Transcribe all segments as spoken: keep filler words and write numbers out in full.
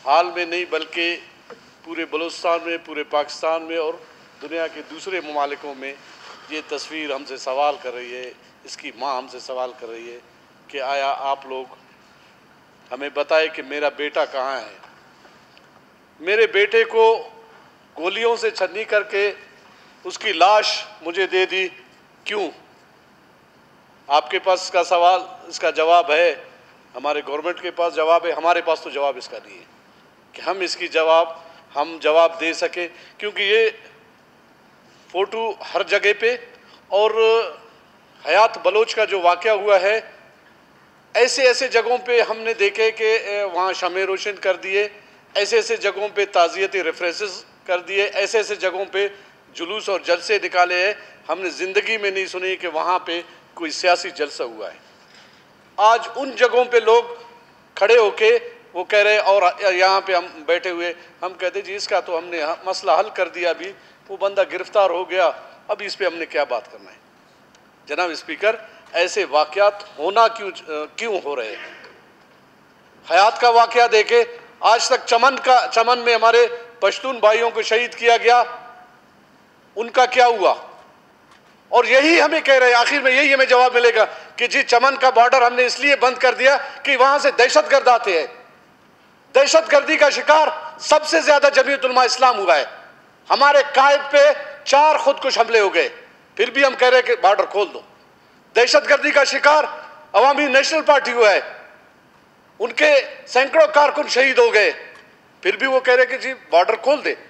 हाल में नहीं बल्कि पूरे बलूचिस्तान में, पूरे पाकिस्तान में और दुनिया के दूसरे ममालिकों में ये तस्वीर हमसे सवाल कर रही है, इसकी माँ हमसे सवाल कर रही है कि आया आप लोग हमें बताए कि मेरा बेटा कहाँ है। मेरे बेटे को गोलियों से छन्नी करके उसकी लाश मुझे दे दी, क्यों? आपके पास इसका सवाल, इसका जवाब है, हमारे गवर्नमेंट के पास जवाब है, हमारे पास तो जवाब इसका नहीं है कि हम इसकी जवाब हम जवाब दे सके, क्योंकि ये फ़ोटो हर जगह पे और हयात बलोच का जो वाक़या हुआ है, ऐसे ऐसे जगहों पे हमने देखे कि वहाँ शमे रोशन कर दिए, ऐसे ऐसे जगहों पे ताज़ियती रेफरेंसेस कर दिए, ऐसे ऐसे जगहों पे जुलूस और जलसे निकाले हैं। हमने ज़िंदगी में नहीं सुनी कि वहाँ पे कोई सियासी जलसा हुआ है। आज उन जगहों पे लोग खड़े होके वो कह रहे, और यहाँ पे हम बैठे हुए हम कहते जी इसका तो हमने मसला हल कर दिया, अभी वो बंदा गिरफ्तार हो गया, अब इस पे हमने क्या बात करना है। जनाब स्पीकर, ऐसे वाक़यात होना क्यों क्यों हो रहे हैं? हयात का वाक़या देखे, आज तक चमन का चमन में हमारे पश्तून भाइयों को शहीद किया गया, उनका क्या हुआ? और यही हमें कह रहे हैं, आखिर में यही हमें जवाब मिलेगा कि जी चमन का बॉर्डर हमने इसलिए बंद कर दिया कि वहां से दहशतगर्द आते हैं। दहशतगर्दी का शिकार सबसे ज्यादा जमीयत उलमा इस्लाम हुआ है। हमारे कायद पे चार खुदकुश हमले हो गए, फिर भी हम कह रहे हैं कि बॉर्डर खोल दो। दहशतगर्दी का शिकार अवामी नेशनल पार्टी हुआ है, उनके सैकड़ों कारकुन शहीद हो गए, फिर भी वो कह रहे कि जी बॉर्डर खोल दे।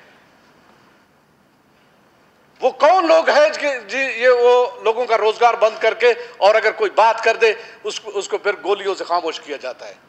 वो कौन लोग हैं कि जी ये वो लोगों का रोजगार बंद करके, और अगर कोई बात कर दे उसको उसको फिर गोलियों से खामोश किया जाता है।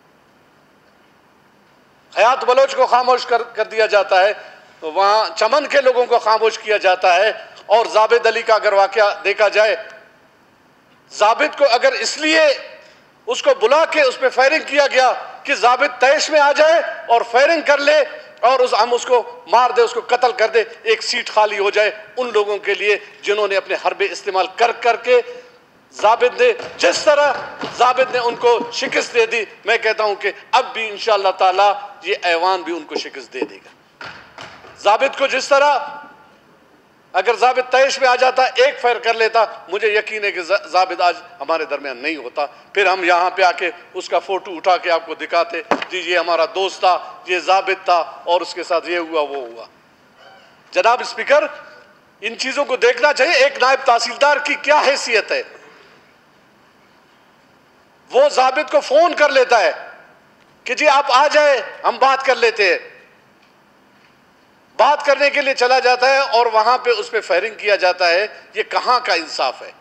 हयात बलोच को खामोश कर, कर दिया जाता है, तो वहाँ चमन के लोगों को खामोश किया जाता है। और जाबिद अली का अगर वाक़या देखा जाए, जाबिद को अगर इसलिए उसको बुला के उस पर फायरिंग किया गया कि जाबिद तैश में आ जाए और फायरिंग कर ले और उस हम उसको मार दे, उसको कत्ल कर दे, एक सीट खाली हो जाए उन लोगों के लिए जिन्होंने अपने हरबे इस्तेमाल कर करके जाबिद ने जिस तरह जाबिद ने उनको शिकस्त दे दी, मैं कहता हूं कि अब भी इंशाअल्लाह ताला ये ऐवान भी उनको शिकस्त दे देगा। जाबिद को जिस तरह अगर जाबिद तैश में आ जाता, एक फायर कर लेता, मुझे यकीन है कि जाबिद आज हमारे दरमियान नहीं होता। फिर हम यहाँ पे आके उसका फोटो उठा के आपको दिखाते, जी ये हमारा दोस्त था, ये जाबिद था और उसके साथ ये हुआ वो हुआ। जनाब स्पीकर, इन चीजों को देखना चाहिए। एक नायब तहसीलदार की क्या हैसियत है? वो जाबिद को फोन कर लेता है कि जी आप आ जाए, हम बात कर लेते हैं। बात करने के लिए चला जाता है और वहां पे उस पर फायरिंग किया जाता है। ये कहां का इंसाफ है?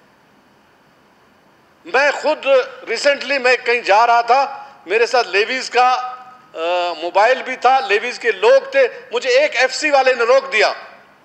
मैं खुद रिसेंटली मैं कहीं जा रहा था, मेरे साथ लेवीज का मोबाइल भी था, लेवीज के लोग थे, मुझे एक एफसी वाले ने रोक दिया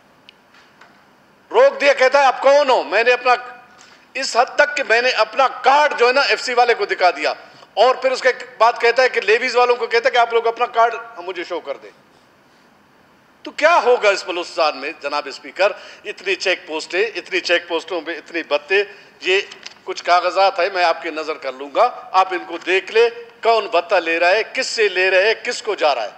रोक दिया कहता है आप कौन हो? मैंने अपना, इस हद तक कि मैंने अपना कार्ड जो है ना एफसी वाले को दिखा दिया, और फिर उसके बाद कहता है कि लेवीज वालों को कहता है कि आप लोग अपना कार्ड मुझे शो कर दे। तो क्या होगा इस बलूचिस्तान में जनाब स्पीकर? इतनी चेक पोस्टें, इतनी चेक पोस्टों पे इतनी बत्ते, ये कुछ कागजात है, मैं आपकी नजर कर लूंगा, आप इनको देख ले, कौन बत्ता ले रहा है, किससे ले रहे हैं, किसको जा रहा है,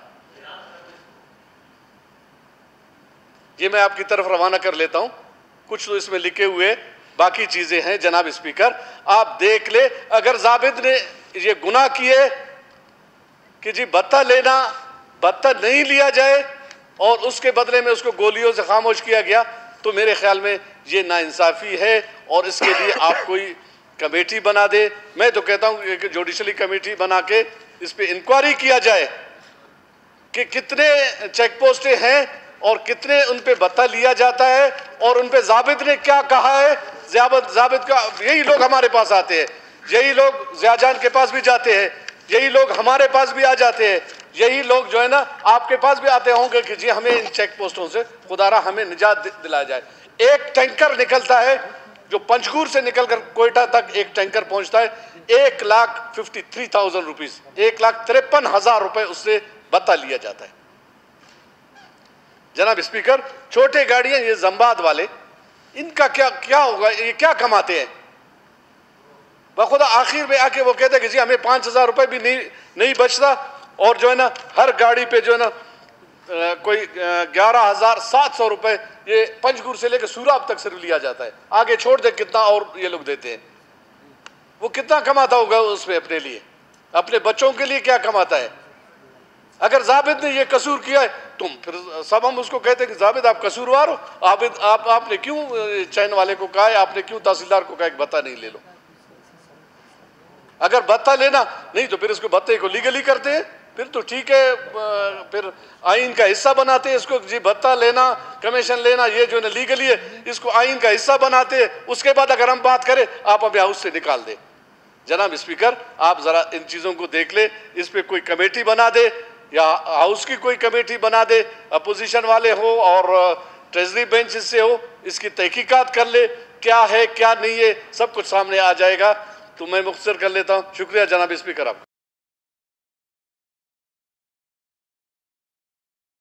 ये मैं आपकी तरफ रवाना कर लेता हूं। कुछ तो इसमें लिखे हुए बाकी चीजें हैं जनाब स्पीकर, आप देख ले। अगर जाबिद ने ये गुनाह किए कि जी बत्ता लेना, बत्ता नहीं लिया जाए और उसके बदले में उसको गोलियों से खामोश किया गया, तो मेरे ख्याल में ये नाइंसाफ़ी है और इसके लिए आप कोई कमेटी बना दे। मैं तो कहता हूँ कि जुडिशली कमेटी बना के इस पर इंक्वायरी किया जाए कि कितने चेक पोस्टें हैं और कितने उन पे बत्ता लिया जाता है और उन पे जाबिद ने क्या कहा है। जाबिद जाबिद का यही लोग हमारे पास आते हैं, यही लोग ज़ियाजान के पास भी जाते हैं, यही लोग हमारे पास भी आ जाते हैं, यही लोग जो है ना आपके पास भी आते होंगे कि जी हमें इन चेक पोस्टों से खुदारा हमें निजात दिलाया जाए। एक टैंकर निकलता है जो पंचगूर से निकलकर कोयटा तक एक टैंकर पहुंचता है, एक lakh fifty three thousand rupees, एक लाख तिरपन हजार रुपए उससे बत्ता लिया जाता है। जनाब स्पीकर, छोटे गाड़ियां ये जम्बाद वाले, इनका क्या क्या होगा? ये क्या कमाते हैं? बखुदा आखिर में आके वो कहते हैं कि जी हमें पांच हजार रुपए भी नहीं नहीं बचता, और जो है ना हर गाड़ी पे जो है ना कोई ग्यारह हजार सात सौ रुपए ये पंचगुर से लेकर सूराब तक सिर्फ लिया जाता है। आगे छोड़ दे कितना और ये लोग देते हैं। वो कितना कमाता होगा उसमें अपने लिए, अपने बच्चों के लिए क्या कमाता है। अगर जाबिद ने ये कसूर किया है, तुम फिर सब हम उसको कहते हैं कि जाबिद आप कसूरवार हो, आबिद आप आपने क्यों चैन वाले को कहा है, आपने क्यों तहसीलदार को कहा कि भत्ता नहीं ले लो। अगर भत्ता लेना नहीं तो फिर इसको भत्ते को लीगली करते हैं, फिर तो ठीक है, फिर आइन का हिस्सा बनाते हैं इसको। जी भत्ता लेना, कमीशन लेना ये जो है लीगली है, इसको आइन का हिस्सा बनाते हैं। उसके बाद अगर हम बात करें आप अभी हाउस से निकाल दे। जनाब स्पीकर, आप जरा इन चीजों को देख ले, इस पे कोई कमेटी बना दे या हाउस की कोई कमेटी बना दे, अपोजिशन वाले हो और ट्रेजरी बेंच से हो, इसकी तहकीकात कर ले, क्या है क्या नहीं है सब कुछ सामने आ जाएगा। तो मैं मुख्तसर कर लेता हूँ। शुक्रिया जनाब स्पीकर। आप